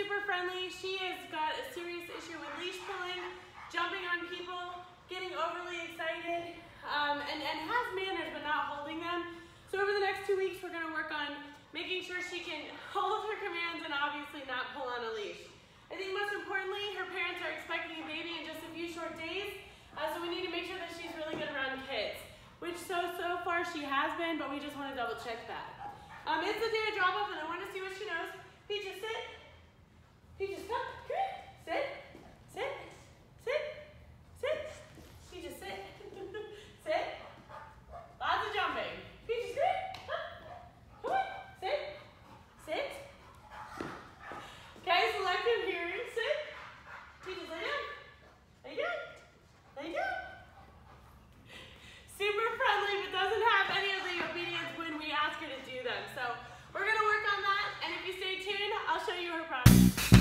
super friendly. She has got a serious issue with leash pulling, jumping on people, getting overly excited, and has manners but not holding them. So over the next 2 weeks, we're going to work on making sure she can hold her commands and obviously not pull on a leash. I think most importantly, her parents are expecting a baby in just a few short days, so we need to make sure that she's really good around kids, which so far she has been, but we just want to double check that. It's the day of drop off and I want to see what she knows. Peaches, sit. Peaches, come. Come here. Sit. Sit. Sit. Sit. Peaches, sit. Sit. Lots of jumping. Peaches, come here. Come on. Sit. Sit. Okay, selective hearing. Sit. Peaches, lay down. Lay down. Lay down. Super friendly, but doesn't have any of the obedience when we ask her to do them. So we're going to work on that, and if you stay tuned, I'll show you her progress.